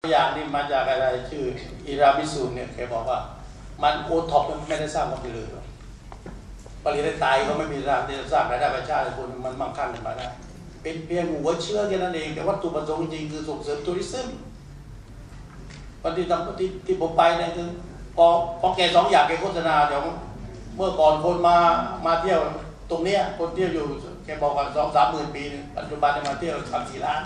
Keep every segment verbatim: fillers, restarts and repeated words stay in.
อย่างนี้มาจากอะไรชื่ออิรามิสุเนี่ยแกบอกว่ามันโอท็อปไม่ได้สร้างความเจริญผลิตได้ตายเขาไม่มีทางที่จะสร้างรายได้ประชาชนมันมั่งคั่งขึ้นมาได้เป็นเพียงหัวเชื้อแค่นั้นเองแต่วัตถุประสงค์จริงคือส่งเสริมทัวริซึมวันที่ทำที่ที่ผมไปเนี่ยคือพอพอแกสองอย่างแกโฆษณาเดี๋ยวเมื่อก่อนคนมามาเที่ยวตรงเนี้ยคนเที่ยวอยู่แกบอกว่าสองสามหมื่นปีปัจจุบันจะมาเที่ยวสามสี่ล้าน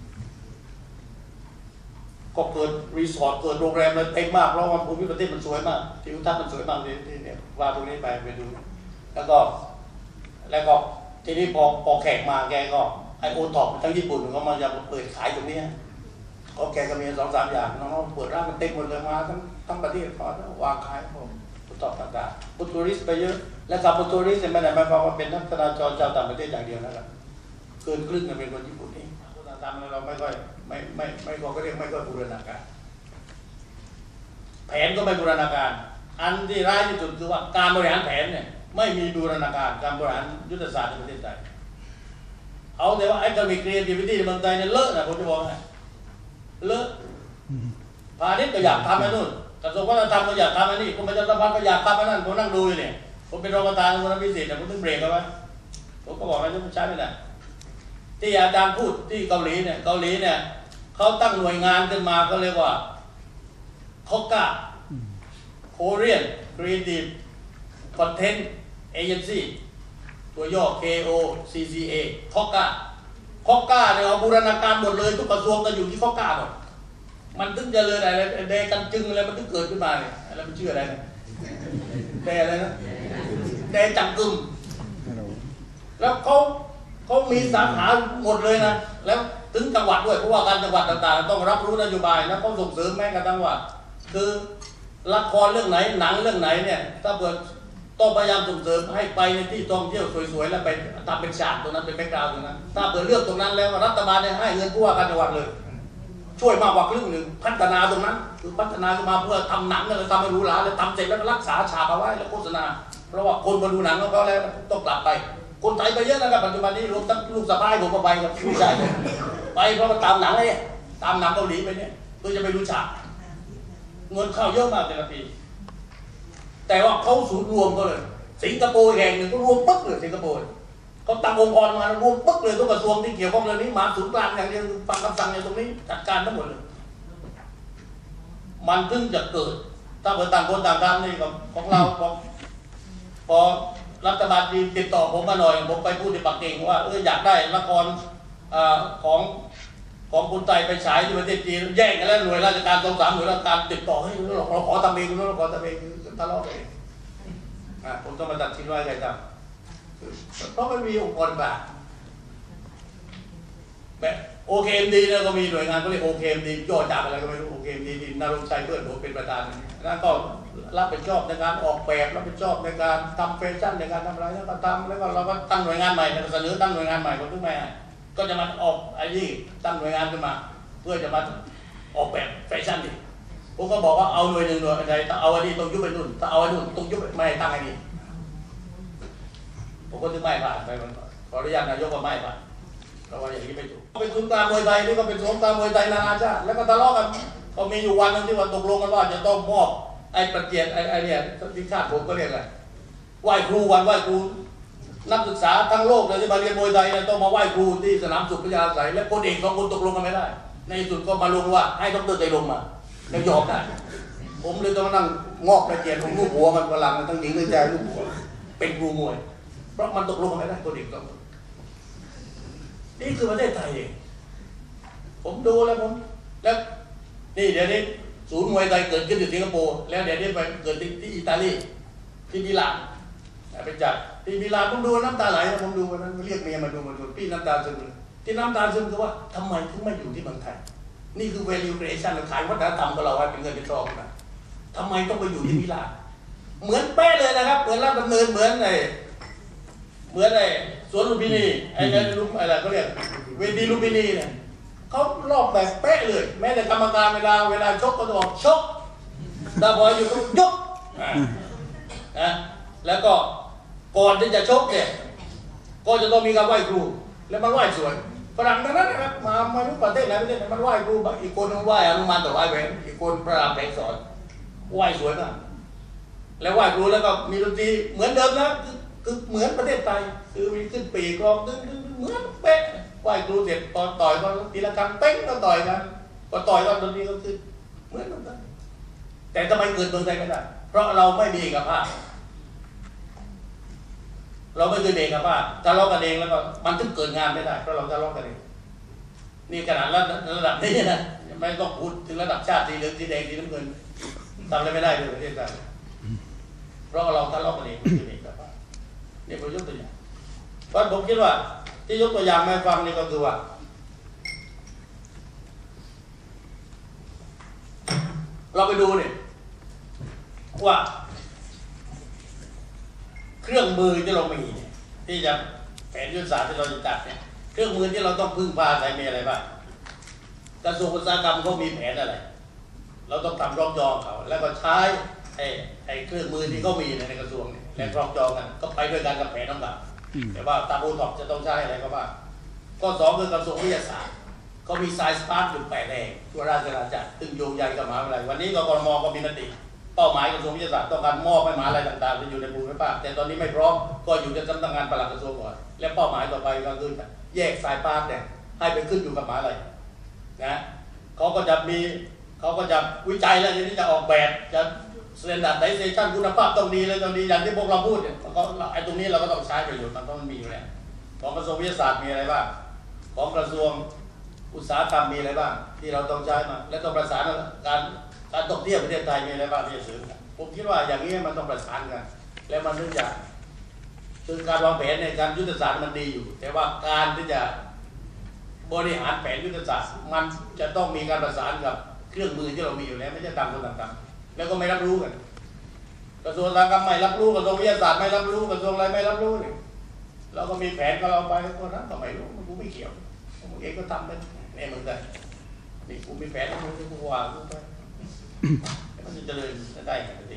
ก็เกิดรีสอร์ทเกิดโรงแรมเลยเต็มมากเพราะว่าภูมิประเทศมันสวยมากทิวทัศน์มันสวยมากที่ที่เนี่ยว่าตรงนี้ไปไปดูแล้วก็แล้วก็ทีนี้พอพอแขกมาแกก็ไอโอท็อปทั้งญี่ปุ่นเขามาจะเปิดขายตรงนี้เขาแกก็มีสองสามอย่างน้องๆเปิดร้านมันเต็มหมดเลยมาทั้งทั้งประเทศเขาวางขายผมโอท็อปต่างๆพุทธริสไปเยอะและกับพุทธริสเนี่ยไม่ได้หมายความว่าเป็นนักจราจรชาวต่างประเทศอย่างเดียวนะครับเกินครึ่งเป็นคนญี่ปุ่นนี่ทำแล้วเราไม่ค่อยไม่ไม่ไม่ก็เรียกไม่ค่อยบูรณาการแผนก็ไม่บูรณาการอันที่ร้ายที่สุดคือว่าการบริหารแผนเนี่ยไม่มีบูรณาการการบริหารยุทธศาสตร์ในประเทศไทยเอาแต่ว่าไอ้การมี creativity ในเมืองไทยเนี่ยเลอะนะผมจะบอกให้เลอะพาณิชย์ก็อยากทำไอ้นู่นกระทรวงวัฒนธรรมก็อยากทำไอ้นี่กรมประชาสัมพันธ์ก็อยากทำไอ้นั่นผมนั่งดูอยู่เนี่ยผมเป็นรองประธานมูลนิธิแต่ผมต้องเบรกเอาไว้ผมก็บอกว่าจะใช้ไม่ได้ที่อาจารย์พูดที่เกาหลีเนี่ยเกาหลีเนี่ยเขาตั้งหน่วยงานขึ้นมาก็เรียกว่าโคก้า Korean Creative Content Agency ตัวย่อ เค โอ ซี ซี เอ โคก้าโคก้าเนี่ยเอาบูรณาการหมดเลยทุกกระทรวงก็อยู่ที่โคก้าหมดมันถึงจะเลยอะไรแดกันจึงอะไรมันถึงเกิดขึ้นมาเนี่ยอะไรมันชื่ออะไรนะแดอะไรนะแดจังกึมแล้วเขาเขามีสาขาหมดเลยนะแล้วถึงจังหวัดด้วยเพราะว่าการจังหวัดต่างๆต้องรับรู้นโยบายแล้วเขาส่งเสริมแม้กระทั่งว่าคือละครเรื่องไหนหนังเรื่องไหนเนี่ยถ้าเกิดต้องพยายามส่งเสริมให้ไปในที่ท่องเที่ยวสวยๆแล้วไปทำเป็นฉากตรงนั้นเป็นแบ็คกราวด์ตรงนั้นถ้าเปิดเลือกตรงนั้นแล้วรัฐบาลเนี่ยให้เงินผู้ว่าการจังหวัดเลยช่วยมากกว่าครึ่งหนึ่งพัฒนาตรงนั้นคือพัฒนาขึ้นมาเพื่อทำหนังแล้วทำให้หรูหราแล้วทำเสร็จแล้วรักษาฉากเอาไว้แล้วโฆษณาเพราะว่าคนมาดูหนังของเขาแล้วต้องกลับไปคนไทยไปเยอะนะครับปัจจุบันนี้รวมทั้งลูกสะพ้ายผมก็ไปกับผู้ชายไปเพราะว่าตามหนังเลยตามหนังเกาหลีไปเนี่ยเพื่อจะไปดูฉากเงินเข้าเยอะมากแต่ละปีแต่ว่าเขาสูตรรวมก็เลยสิงคโปร์แห่งหนึ่งก็รวมปึ๊กเลยสิงคโปร์เขาตั้งองค์กรมารวมปึ๊กเลยทุกกระทรวงที่เกี่ยวข้องเรื่องนี้มาศูนย์กลางอย่างเดียวฟังคำสั่งอย่างตรงนี้จัดการทั้งหมดเลยมันถึงจะเกิดถ้าเกิดต่างคนต่างทำนี่ของเราพอพอรัฐบาลจีนติดต่อผมมาหน่อยผมไปพูดที่ปักกิ่งว่าเอออยากได้ละครของของคนไทยไปฉายที่ประเทศจีนแย่งกันแล้วหน่วยราชการสองสามหน่วยราชการติดต่อให้เราขอทำเองเราขอทำเองทะเลาะกันผมต้องมาตัดสินว่าใครทำเพราะมันมีองค์กรแบบแบบโอเคเอ็มดีเนี่ยก็มีหน่วยงานก็เรียกโอเคเอ็มดีย่อจากอะไรก็ไม่รู้โอเคเอ็มดีที่นรงชัยเพื่อนผมเป็นประธานนั่นก็รับผิดชอบในการออกแบบรับผิดชอบในการทำแฟชั่นในการทำอะไรแล้วก็ทำแล้วก็เราก็ตั้งหน่วยงานใหม่เสนอตั้งหน่วยงานใหม่ก็ถึงไม่ก็จะมาออกไอ้นี่ตั้งหน่วยงานขึ้นมาเพื่อจะมาออกแบบแฟชั่นดิผมก็บอกว่าเอาหน่วยหนึ่งหน่วยใดถ้าเอาอันนี้ต้องยุบไปนู่นถ้าเอาอันนู่นต้องยุบไม่ตั้งไอ้นี่ผมก็ถึงไม่ผ่านไปมันขออนุญาตนายกก็ไม่ผ่านเพราะว่าอย่างนี้ไม่ถูกเป็นศูนย์กลางมวยไทยนี่ก็เป็นศูนย์กลางมวยไทยนานาชาติแล้วก็ทะเลาะกันก็มีอยู่วันนึงที่ว่าตกลงกันว่าจะต้องมอบไอ้ประเจียนไอ้ไอ้เนี่ยที่ชาติผมก็เรียกอะไรไหว้ครูวันไหว้ครูนักศึกษาทั้งโลกเลยที่มาเรียนมวยไทยเนี่ยต้องมาไหว้ครูที่สนามสุขพญาไสและคนเอกสองคนตกลงกันไม่ได้ในสุดก็มาลงว่าให้ดร.ใจลงมาแล้วยอมได้ผมเลยต้องมานั่งงอกประเจียนของลูกหัวมันพลังทั้งหญิงทั้งชายลูกหัวเป็นครูมวยเพราะมันตกลงกันไม่ได้คนเอกสองคนนี่คือประเทศไทยเองผมดูแล้วผมแล้วนี่เดี๋ยวนี้ศูนย์มวยไทยเกิดขึ้นที่สิงคโปร์แล้วเดี๋ยวนี้ไปเกิดที่อิตาลีที่มิลานไปจัดที่มิลานผมดูน้ำตาไหลผมดูวันนั้นเรียกเมียมาดูมาดูพี่น้ำตาซึมที่น้ำตาซึมคือว่าทำไมถึงไม่อยู่ที่เมืองไทยนี่คือ value creation เราขายวัฒนธรรมของเราให้เป็นเงินเป็นทองนะทำไมต้องไปอยู่ที่มิลานเหมือนเป๊ะเลยนะครับเหมือนราชดำเนินเหมือนไอ้เหมือนไอ้สวนลุมพินีไอ้เนี่ยลุมอะไรเขาเรียกเวทีลุมพินีเนี่ยเขาลอกแบบเป๊ะเลยแม้แต่กรรมการเวลาเวลาชกก็จะบอกชกแต่พออยู่ก็ยกนะแล้วก็ก่อนที่จะชกเนี่ยก็จะต้องมีการไหว้ครูแล้วมาไหว้สวยฝรั่งทั้งนั้นนะครับมาไม่รู้ประเทศไหนประเทศไหนมันไหว้ครูอีกคนมันไหว้อนุมานต่อไหว้แหวนอีกคนพระรามแผงสอนไหว้สวยมากแล้วไหว้ครูแล้วก็มีดนตรีเหมือนเดิมนะคือเหมือนประเทศไทยคือมีขึ้นปีกลองตึ้งเหมือนเป๊ะไหว้ครูเสร็จตอนต่อยก็ตีละครั้งเป๊ะก็ต่อยกันพอต่อยก็ดนตรีก็ขึ้นเหมือนกันแต่ทำไมเกิดเมืองไทยไม่ได้เพราะเราไม่มีเอกภาพเราไม่เคยเอกภาพทะเลาะกันเองแล้วก็มันถึงเกิดงานไม่ได้เพราะเราทะเลาะกันเองนี่ขนาดระดับนี้นะไม่ต้องพูดถึงระดับชาติสีเหลืองสีแดงสีน้ำเงินทำอะไรไม่ได้เลยประเทศไทยเพราะเราทะเลาะกันเองไม่เคยเอกภาพนี่ผมยกตัวอย่างเพราะผมคิดว่าที่ยกตัวอย่างมาฟังนี่ก็คือว่าเราไปดูเนี่ยว่าเครื่องมือที่เรามีที่จะแผนยุทธศาสตร์ที่เราจะจัดเนี่ยเครื่องมือที่เราต้องพึ่งพาใช้มีอะไรบ้างกระทรวงอุตสาหกรรมเขามีแผนอะไรเราต้องทำรอบจองเขาแล้วก็ใช้ไอ้ไอ้เครื่องมือที่เขามีในกระทรวงเนี่ยและรอบจองกันก็ไปด้วยกันกับแผนต่างๆแต่ว่าตามโอท็อปจะต้องใช้อะไรก็ว่าข้อสองคือกระทรวงวิทยาศาสตร์เขามีไซส์พาร์ทอยู่แปดแห่งทั่วราชอาณาจักรซึ่งโยงใยกับมหาวิทยาลัยวันนี้กกรมก็มีมติเป้าหมายกระทรวงวิทยาศาสตร์ต้องการมอบให้มหาวิทยาลัยต่างๆที่อยู่ในภูมิภาคแต่ตอนนี้ไม่พร้อมก็อยู่ในสำนักงานปลัดกระทรวงก่อนและเป้าหมายต่อไปก็คือแยกสายพาร์ทเนี่ยให้ไปขึ้นอยู่กับมหาวิทยาลัยนะเขาก็จะมีเขาก็จะวิจัยแล้วทีนี้จะออกแบบจะสแตนดาร์ดไดเซชั่นคุณภาพต้องดีเลยต้องดีอย่างที่พวกเราพูดเนี่ยก็ไอ้ตรงนี้เราก็ต้องใช้ประโยชน์มันต้องมีอยู่แล้วของกระทรวงวิทยาศาสตร์มีอะไรบ้างของกระทรวงอุตสาหกรรมมีอะไรบ้างที่เราต้องใช้มาและต้องประสานการการท่องเที่ยวประเทศไทยมีอะไรบ้างที่จะสื่อผมคิดว่าอย่างนี้มันต้องประสานกันแล้วมันถึงจะคือการวางแผนในการยุทธศาสตร์มันดีอยู่แต่ว่าการที่จะบริหารแผนยุทธศาสตร์มันจะต้องมีการประสานกับเครื่องมือที่เรามีอยู่แล้วไม่ใช่ต่างคนต่างทำแล้วก็ไม่รับรู้กันกระทรวงอุตสาหกรรมไม่รับรู้กระทรวงวิทยาศาสตร์ไม่รับรู้กระทรวงอะไรไม่รับรู้เนี่ยเราก็มีแผนของเราไปคนนั้นก็ไม่รู้มันกูไม่เกี่ยวมึงเองก็ทำไปเนี่ยมึงได้นี่กูมีแผนมึงจะกูวางกูไปมันจะเจริญได้ไงดิ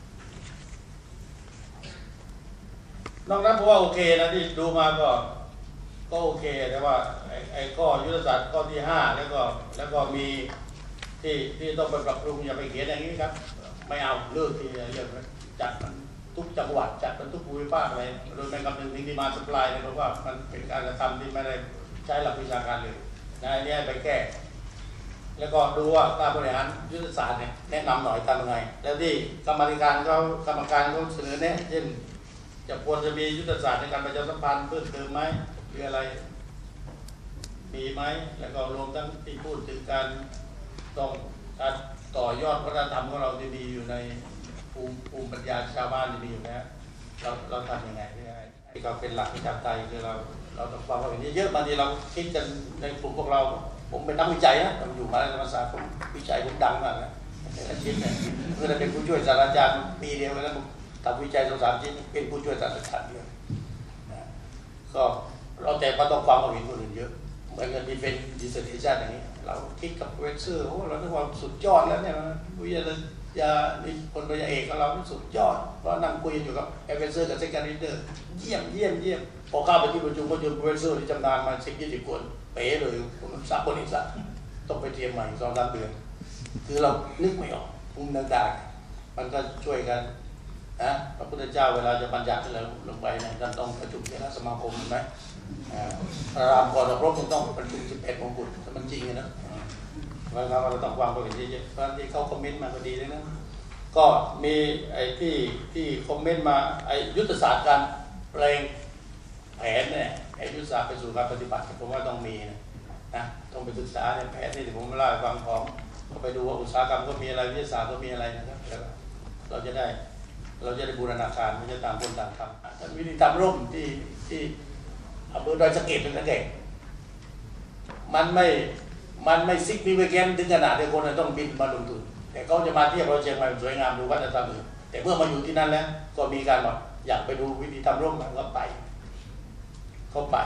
นอกนั้นผมว่าโอเคนะที่ดูมาก็ก็โอเคแต่ว่าไอ้ไอ้ข้อยุทธศาสตร์ข้อที่ห้าแล้วก็แล้วก็มีที่ที่ต้องไปปรับปรุงอย่าไปเขียนอย่างนี้ครับไม่เอาเลิกที่เรื่องจัดมันทุกจังหวัดจัดมันทุกภูมิภาคอะไรโดยไม่คำนึงถึงดีมาสปายเลยเพราะว่ามันเป็นการกระทำที่ไม่ได้ใช้หลักวิชาการเลยนะอันนี้ไปแก้แล้วก็ดูว่าการบริหารยุทธศาสตร์เนี่ยแนะนำหน่อยทำยังไงแล้วที่กรรมการเขากรรมการเขาเสนอแนะเช่นจะควรจะมียุทธศาสตร์ในการประชาสัมพันธ์เพิ่มเติมไหมหรืออะไรมีไหมแล้วก็รวมทั้งที่พูดถึงการต้องการต่อยอดวัฒนธรรมของเราที่มีอยู่ในภูมิภูมิปัญญาชาวบ้านที่มีอยู่แล้วเราเราทำยังไงได้ที่เราเป็นหลักวิชาไทยคือเราเราต้องฟังว่าอย่างนี้เยอะบางทีเราคิดกันในกลุ่มพวกเราผมเป็นนักวิจัยนะผมอยู่มหาวิทยาลัยธรรมศาสตร์ผมวิจัยผมดังมากนะแต่ชิ้นเนี่ยเมื่อเราเป็นผู้ช่วยศาสตราจารย์ปีเดียวแล้วทำวิจัยสองสามชิ้นเป็นผู้ช่วยศาสตราจารย์เดียวก็เราแต่ก็ต้องฟังความเห็นคนอื่นเยอะเหมือนกันที่เป็นดิสเซอร์เทชันอย่างนี้เราคิดกับเวสเซอร์โอ้เราคิดว่าสุดยอดแล้วเนี่ยวิทยาลัยยาคนปริญญาเอกของเราสุดยอดเพราะนั่งคุยอยู่กับเอเวเซอร์กับเซคันดิเดอร์เยี่ยมเยี่ยมเยี่ยมพอเข้าไปที่ประชุมก็เจอเวสเซอร์ที่จำนานมาสิบยี่สิบคนเป๋เลยคนสักคนอีกสักต้องไปเตรียมใหม่สองสามเดือนคือเรานึกไม่ออกภูมิต่างๆมันก็ช่วยกันนะพระพุทธเจ้าเวลาจะบัญญัติอะไรลงไปเนี่ยท่านต้องประชุมเถรสมาคมไหมพระรามก่อนรบยังต้องประชุมสิบเอ็ดมงกุฎถ้ามันจริงนะเวลาเราต้องวางตัวอย่างเยอะๆเพราะที่เขาคอมเมนต์มาก็ดีเลยนะก็มีไอ้ที่ที่คอมเมนต์มาไอ้ยุทธศาสตร์การแปลงแผนเนี่ยไอ้ยุทธศาสตร์ไปสู่การปฏิบัติผมว่าต้องมีนะนะต้องไปศึกษาในแผนที่ผมเล่าให้ฟังของก็ไปดูว่าอุตสาหกรรมก็มีอะไรวิทยาศาสตร์ก็มีอะไรนะครับแล้วเราจะได้เราจะได้บูรณาการไม่ใช่ต่างคนต่างทำวิธีทำร่มที่ที่อำเภอดอยสะเก็ดเป็นนั่นเองมันไม่มันไม่ซิกนิฟิแกนถึงขนาดที่คนต้องบินมาลงทุนแต่เขาจะมาเที่ยวเราเชียงใหม่สวยงามดูวัฒนธรรมแต่เมื่อมาอยู่ที่นั่นแล้วก็มีการบอกอยากไปดูวิธีทำร่มมันก็ไปเขาไป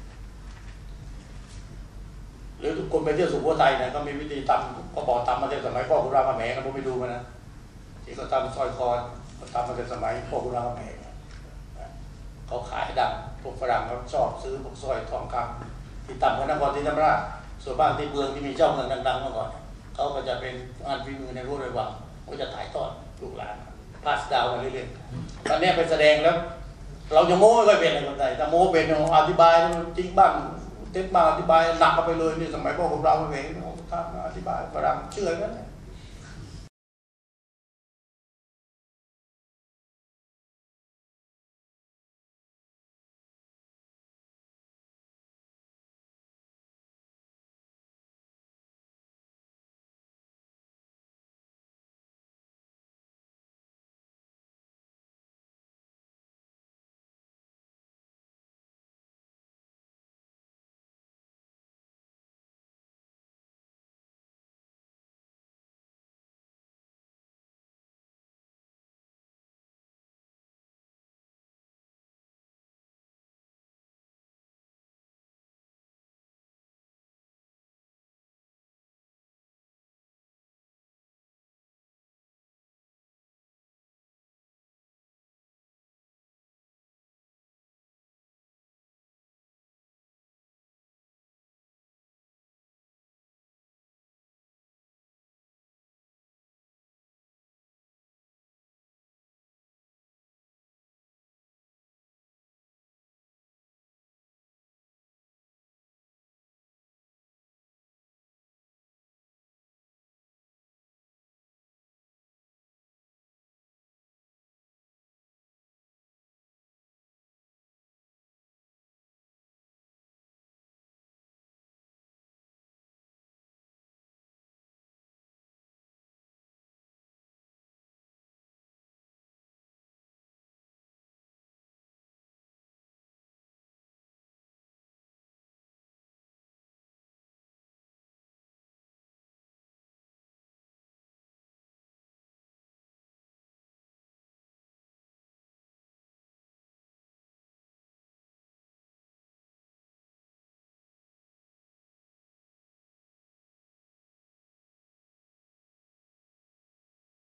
หรือทุกคนไปเที่ยวสุโขทัยเนี่ยก็มีวิธีทำก็บอกทำมาตั้งแต่สมัยพ่อคุณรามคำแหงนะผมไปดูมานะที่เขาทำซอยคอนเขาทำมาตั้งแต่สมัยพ่อคุณรามคำแหงเขาขายดังพวกฝรั่งเขาชอบซื้อพวกสร้อยทองคำที่ต่ำกว่านครศรีธรรมราชส่วนบ้างที่เมืองที่มีเจ้าเมืองดังๆเมื่อก่อนเขาก็จะเป็นงานฝีมือในรูปแบบก็จะถ่ายทอดลูกหลานพาสดาวมาเรื่อยๆตอนนี้ไปแสดงแล้วเราจะโม้ไม่ค่อยเป็นอะไรคนใดแต่โม้เป็นอธิบายจริงบ้างเท็จบ้างอธิบายหนักเข้าไปเลยนี่สมัยพวกเราไม่เป็นท่านอธิบายฝรั่งเชื่อกัน